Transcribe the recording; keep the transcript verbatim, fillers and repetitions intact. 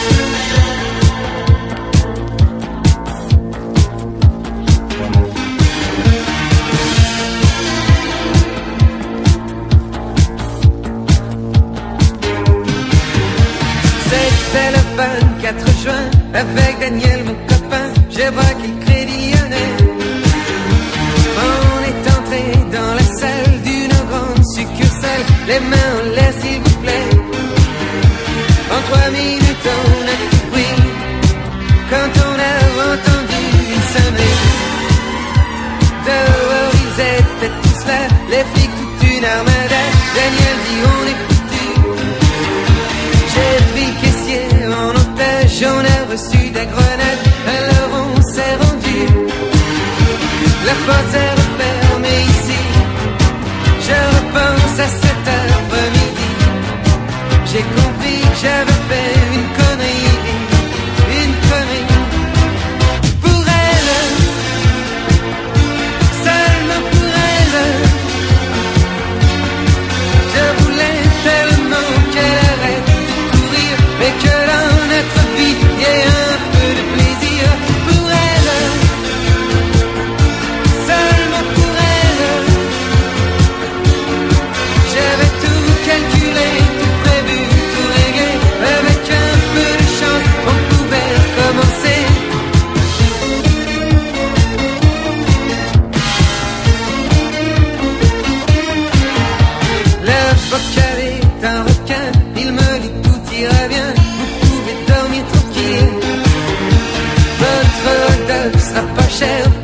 C'était le vingt-quatre juin, avec Daniel mon copain, j'ai braqué le crédit lyonnais. On est entré dans la salle d'une grande succursale, les mains en l'air s'il vous plaît. En trois minutes on a tout pris, quand on a entendu sonner. Dehors ils étaient tous là, les flics toute une armada. Daniel dit on est foutu. J'ai pris le caissier en otage, on a reçu des grenades, alors on s'est rendu. La porte est refermée ici, je repense à cette après-midi. J'ai compris que j'avais fait une connerie, une connerie. Pour elle, seulement pour elle, je voulais tellement qu'elle arrête et que dans notre vie y ait un peu de plaisir. Pour elle, seulement pour elle, j'avais tout calculé, tout prévu, tout réglé. Avec un peu de chance, on pouvait commencer. L'avocat est un requin, il me dit tout ira bien, vous pouvez dormir tranquille. Votre hot dog sera pas cher